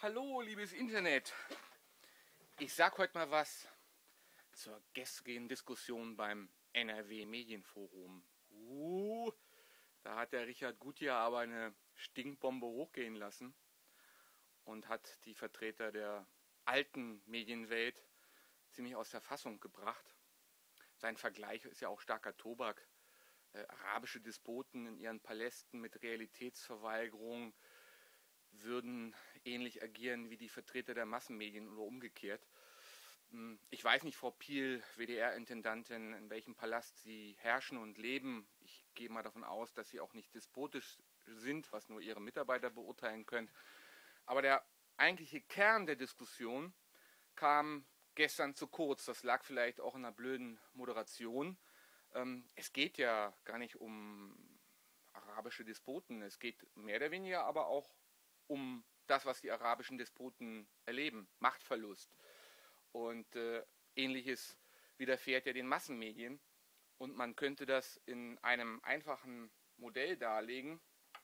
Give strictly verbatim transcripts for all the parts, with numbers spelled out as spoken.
Hallo, liebes Internet. Ich sag heute mal was zur gestrigen Diskussion beim N R W Medienforum. Uh, da hat der Richard Gutjahr aber eine Stinkbombe hochgehen lassen und hat die Vertreter der alten Medienwelt ziemlich aus der Fassung gebracht. Sein Vergleich ist ja auch starker Tobak. Äh, arabische Despoten in ihren Palästen mit Realitätsverweigerung würden ähnlich agieren wie die Vertreter der Massenmedien oder umgekehrt. Ich weiß nicht, Frau Piel, W D R-Intendantin, in welchem Palast Sie herrschen und leben. Ich gehe mal davon aus, dass Sie auch nicht despotisch sind, was nur Ihre Mitarbeiter beurteilen können. Aber der eigentliche Kern der Diskussion kam gestern zu kurz. Das lag vielleicht auch in einer blöden Moderation. Ähm, es geht ja gar nicht um arabische Despoten. Es geht mehr oder weniger aber auch um das, was die arabischen Despoten erleben. Machtverlust. Und äh, Ähnliches widerfährt ja den Massenmedien. Und man könnte das in einem einfachen Modell darlegen.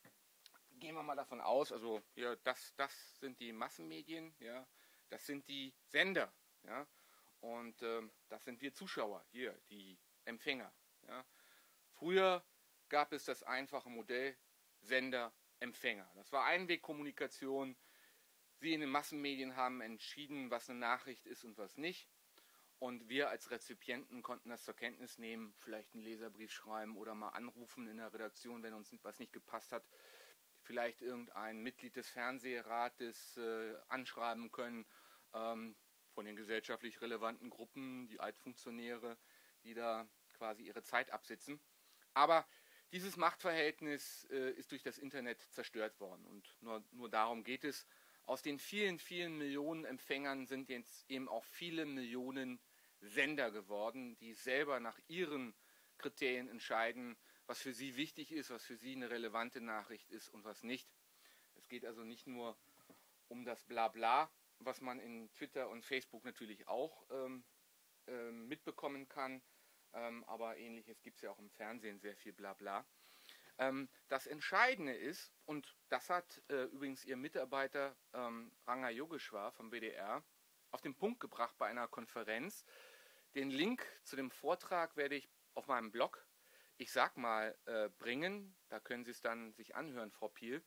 Gehen wir mal davon aus, also ja, das, das sind die Massenmedien, ja, das sind die Sender, ja, und äh, das sind wir Zuschauer, hier, die Empfänger. Ja. Früher gab es das einfache Modell Sender, Empfänger. Das war Einwegkommunikation. Sie in den Massenmedien haben entschieden, was eine Nachricht ist und was nicht. Und wir als Rezipienten konnten das zur Kenntnis nehmen, vielleicht einen Leserbrief schreiben oder mal anrufen in der Redaktion, wenn uns was nicht gepasst hat. Vielleicht irgendein Mitglied des Fernsehrates äh, anschreiben können, ähm, von den gesellschaftlich relevanten Gruppen, die Altfunktionäre, die da quasi ihre Zeit absitzen. Aber dieses Machtverhältnis äh, ist durch das Internet zerstört worden. Und nur, nur darum geht es. Aus den vielen, vielen Millionen Empfängern sind jetzt eben auch viele Millionen Sender geworden, die selber nach ihren Kriterien entscheiden, was für sie wichtig ist, was für sie eine relevante Nachricht ist und was nicht. Es geht also nicht nur um das Blabla, was man in Twitter und Facebook natürlich auch ähm, äh, mitbekommen kann, ähm, aber ähnliches gibt es ja auch im Fernsehen, sehr viel Blabla. Ähm, das Entscheidende ist, und das hat äh, übrigens Ihr Mitarbeiter ähm, Ranga Yogeshwar vom W D R auf den Punkt gebracht bei einer Konferenz. Den Link zu dem Vortrag werde ich auf meinem Blog, ich sag mal, äh, bringen. Da können Sie es dann sich anhören, Frau Piel.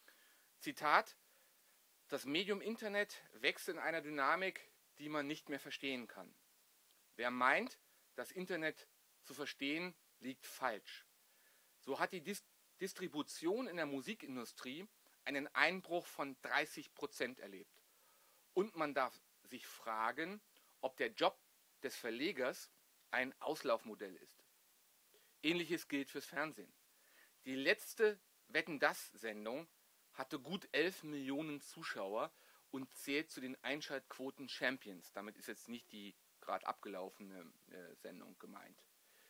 Zitat: Das Medium Internet wächst in einer Dynamik, die man nicht mehr verstehen kann. Wer meint, das Internet zu verstehen, liegt falsch. So hat die Dis- Distribution in der Musikindustrie einen Einbruch von dreißig Prozent erlebt. Und man darf sich fragen, ob der Job des Verlegers ein Auslaufmodell ist. Ähnliches gilt fürs Fernsehen. Die letzte Wetten-dass-Sendung hatte gut elf Millionen Zuschauer und zählt zu den Einschaltquoten Champions. Damit ist jetzt nicht die gerade abgelaufene äh, Sendung gemeint.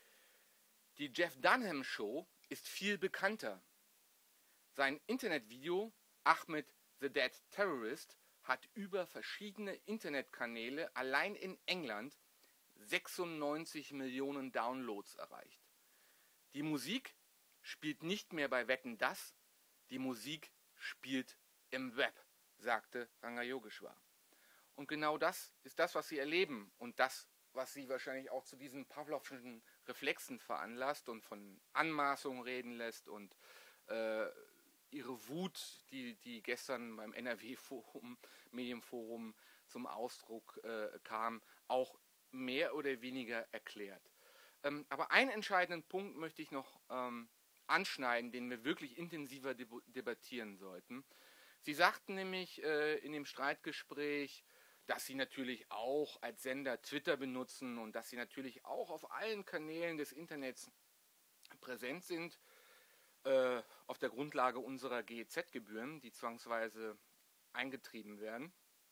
Die Jeff Dunham Show ist viel bekannter. Sein Internetvideo Ahmed the Dead Terrorist hat über verschiedene Internetkanäle allein in England sechsundneunzig Millionen Downloads erreicht. Die Musik spielt nicht mehr bei Wetten, dass, die Musik spielt im Web, sagte Ranga Yogeshwar. Und genau das ist das, was Sie erleben und das, was Sie wahrscheinlich auch zu diesen Pavlovschen Reflexen veranlasst und von Anmaßungen reden lässt und äh, Ihre Wut, die, die gestern beim N R W-Forum, Medienforum zum Ausdruck äh, kam, auch mehr oder weniger erklärt. Ähm, aber einen entscheidenden Punkt möchte ich noch ähm, anschneiden, den wir wirklich intensiver deb- debattieren sollten. Sie sagten nämlich äh, in dem Streitgespräch, dass Sie natürlich auch als Sender Twitter benutzen und dass Sie natürlich auch auf allen Kanälen des Internets präsent sind, äh, auf der Grundlage unserer G E Z-Gebühren, die zwangsweise eingetrieben werden.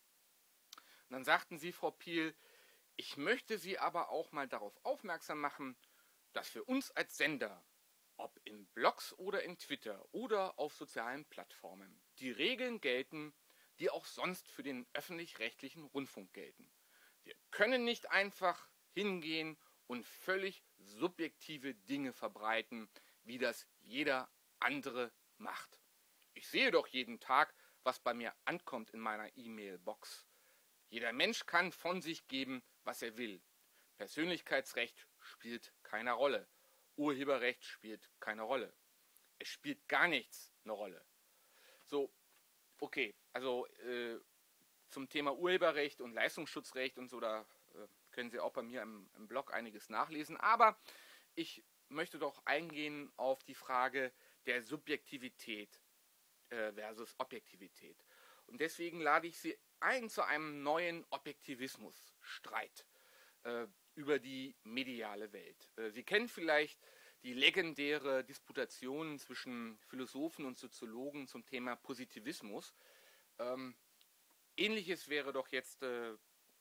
Und dann sagten Sie, Frau Piel, ich möchte Sie aber auch mal darauf aufmerksam machen, dass für uns als Sender, ob in Blogs oder in Twitter oder auf sozialen Plattformen, die Regeln gelten, die auch sonst für den öffentlich-rechtlichen Rundfunk gelten. Wir können nicht einfach hingehen und völlig subjektive Dinge verbreiten, wie das jeder andere macht. Ich sehe doch jeden Tag, was bei mir ankommt in meiner E-Mail-Box. Jeder Mensch kann von sich geben, was er will. Persönlichkeitsrecht spielt keine Rolle. Urheberrecht spielt keine Rolle. Es spielt gar nichts eine Rolle. So, okay, also äh, zum Thema Urheberrecht und Leistungsschutzrecht und so, da äh, können Sie auch bei mir im, im Blog einiges nachlesen. Aber ich möchte doch eingehen auf die Frage der Subjektivität äh, versus Objektivität. Und deswegen lade ich Sie ein zu einem neuen Objektivismusstreit äh, über die mediale Welt. Äh, Sie kennen vielleicht die legendäre Disputation zwischen Philosophen und Soziologen zum Thema Positivismus. Ähm, Ähnliches wäre doch jetzt äh,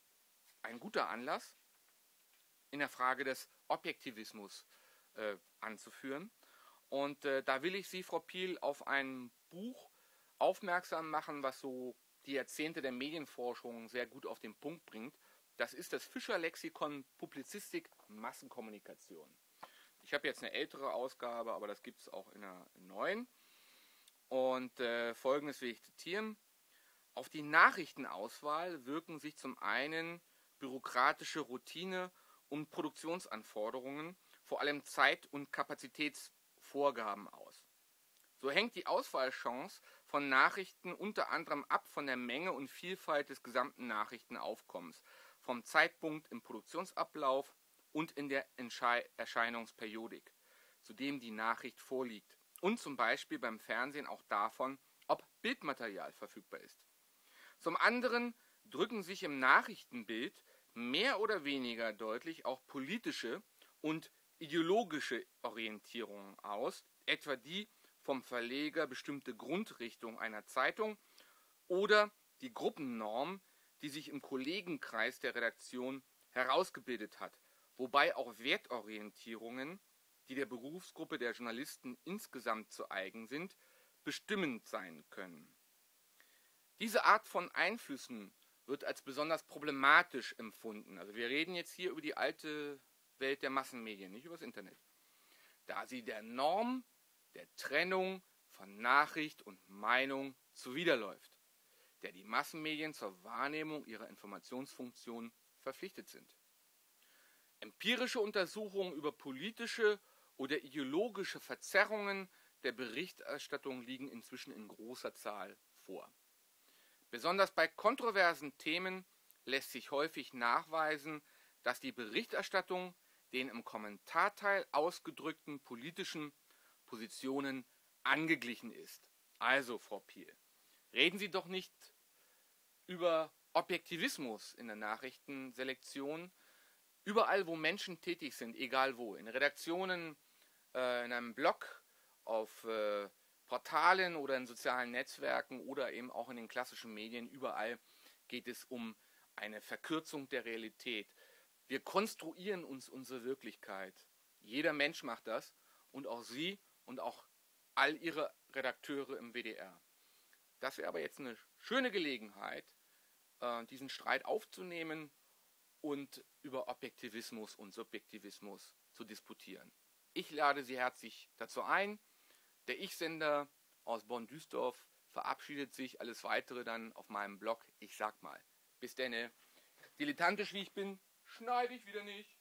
ein guter Anlass, in der Frage des Objektivismus äh, anzuführen. Und äh, da will ich Sie, Frau Piel, auf ein Buch aufmerksam machen, was so die Jahrzehnte der Medienforschung sehr gut auf den Punkt bringt. Das ist das Fischer-Lexikon Publizistik Massenkommunikation. Ich habe jetzt eine ältere Ausgabe, aber das gibt es auch in einer neuen. Und äh, Folgendes will ich zitieren. Auf die Nachrichtenauswahl wirken sich zum einen bürokratische Routine und Produktionsanforderungen, vor allem Zeit- und Kapazitätsvorgaben aus. So hängt die Auswahlchance von Nachrichten unter anderem ab von der Menge und Vielfalt des gesamten Nachrichtenaufkommens, vom Zeitpunkt im Produktionsablauf und in der Erscheinungsperiodik, zu dem die Nachricht vorliegt, und zum Beispiel beim Fernsehen auch davon, ob Bildmaterial verfügbar ist. Zum anderen drücken sich im Nachrichtenbild mehr oder weniger deutlich auch politische und ideologische Orientierungen aus, etwa die vom Verleger bestimmte Grundrichtung einer Zeitung oder die Gruppennorm, die sich im Kollegenkreis der Redaktion herausgebildet hat, wobei auch Wertorientierungen, die der Berufsgruppe der Journalisten insgesamt zu eigen sind, bestimmend sein können. Diese Art von Einflüssen wird als besonders problematisch empfunden. Also wir reden jetzt hier über die alte Welt der Massenmedien, nicht über das Internet. Da sie der Norm, der Trennung von Nachricht und Meinung zuwiderläuft, der die Massenmedien zur Wahrnehmung ihrer Informationsfunktion verpflichtet sind. Empirische Untersuchungen über politische oder ideologische Verzerrungen der Berichterstattung liegen inzwischen in großer Zahl vor. Besonders bei kontroversen Themen lässt sich häufig nachweisen, dass die Berichterstattung den im Kommentarteil ausgedrückten politischen Positionen angeglichen ist. Also, Frau Piel, reden Sie doch nicht über Objektivismus in der Nachrichtenselektion. Überall, wo Menschen tätig sind, egal wo, in Redaktionen, äh, in einem Blog, auf äh, Portalen oder in sozialen Netzwerken oder eben auch in den klassischen Medien, überall geht es um eine Verkürzung der Realität. Wir konstruieren uns unsere Wirklichkeit. Jeder Mensch macht das und auch Sie und auch all Ihre Redakteure im W D R. Das wäre aber jetzt eine schöne Gelegenheit, äh, diesen Streit aufzunehmen und über Objektivismus und Subjektivismus zu disputieren. Ich lade Sie herzlich dazu ein. Der Ich-Sender aus Bonn-Duisdorf verabschiedet sich. Alles Weitere dann auf meinem Blog. Ich sag mal. Bis denne. Dilettantisch wie ich bin, schneide ich wieder nicht.